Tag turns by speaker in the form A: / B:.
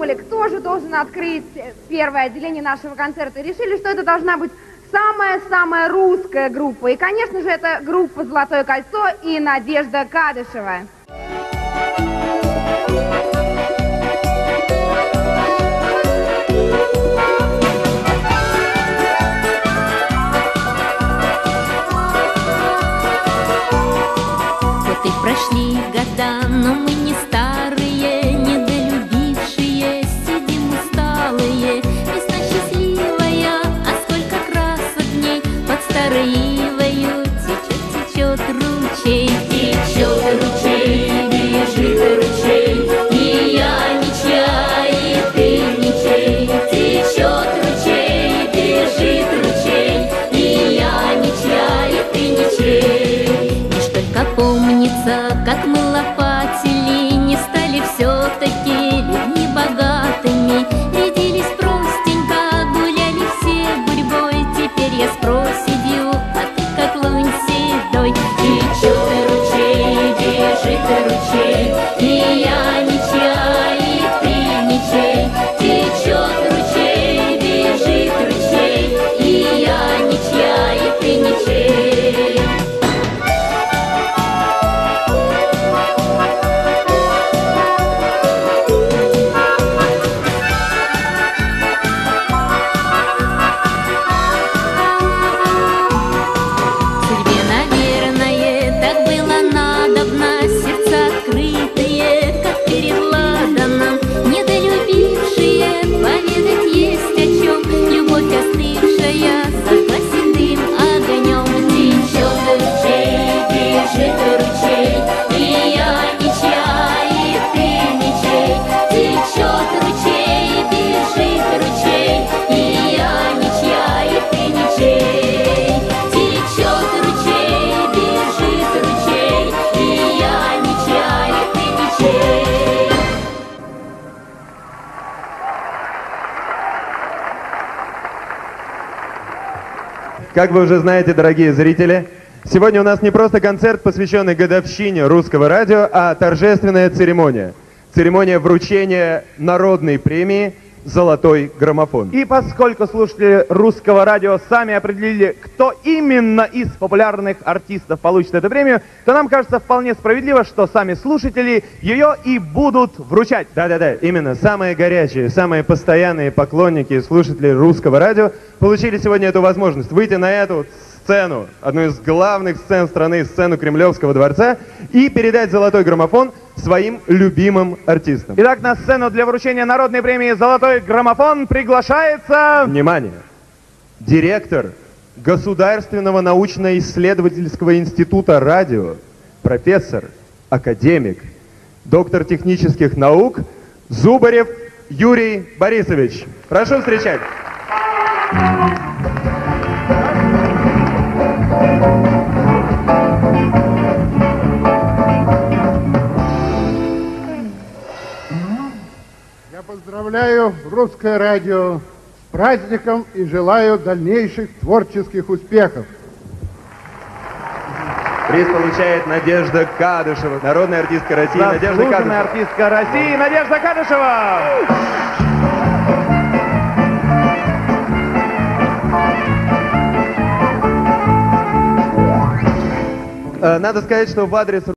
A: подумали, кто же должен открыть первое отделение нашего концерта. И решили, что это должна быть самая-самая русская группа. И, конечно же, это группа «Золотое кольцо» и Надежда Кадышева.
B: Вот и прошли года, но мы не старые, недолюбившие, сидим усталые. Весна счастливая, а сколько красок дней под старой ивою течет ручей. Течет ручей, бежит ручей, и я не чай, и ты не чей. Течет ручей, бежит ручей, и я не чай, и ты не чей. Лишь только помнится, как мы лопатили, не стали все-таки людьми богатыми. Рядились простенько, гуляли все гурьбой. Теперь я с проседью, а ты как лунь седой. Течет ручей, бежит ручей, и я не чай, и ты не чей. Течет ручей, бежит ручей, и я не чай, и ты не чей. Судьбе, наверное, так было надобно, сердца открытые, как перед ладаном, недолюбившие, поведать есть о чем, любовь остывшая, зажгла седым огнем. Течет ручей, бежит ручей, и я не чай, и ты не чей. Течет ручей, бежит ручей, и я не чай, и ты не чей. Течет ручей, бежит ручей, и я не чай, и ты не чей.
C: Как вы уже знаете, дорогие зрители, сегодня у нас не просто концерт, посвященный годовщине русского радио, а торжественная церемония. Церемония вручения народной премии «Золотой граммофон».
D: И поскольку слушатели русского радио сами определили, кто именно из популярных артистов получит эту премию, то нам кажется вполне справедливо, что сами слушатели ее и будут вручать.
C: Да-да-да, именно самые горячие, самые постоянные поклонники и слушатели русского радио получили сегодня эту возможность выйти на эту сцену, одну из главных сцен страны, сцену Кремлевского дворца, и передать «Золотой граммофон» своим любимым артистам.
D: Итак, на сцену для вручения народной премии «Золотой граммофон» приглашается...
C: Внимание! Директор Государственного научно-исследовательского института радио, профессор, академик, доктор технических наук Зубарев Юрий Борисович. Прошу встречать.
E: Я поздравляю русское радио с праздником и желаю дальнейших творческих успехов.
C: Приз получает Надежда Кадышева, народная артистка России. Надежда
D: Заслуженная
C: Кадышева.
D: артистка России Надежда Кадышева.
C: Надо сказать, что в адрес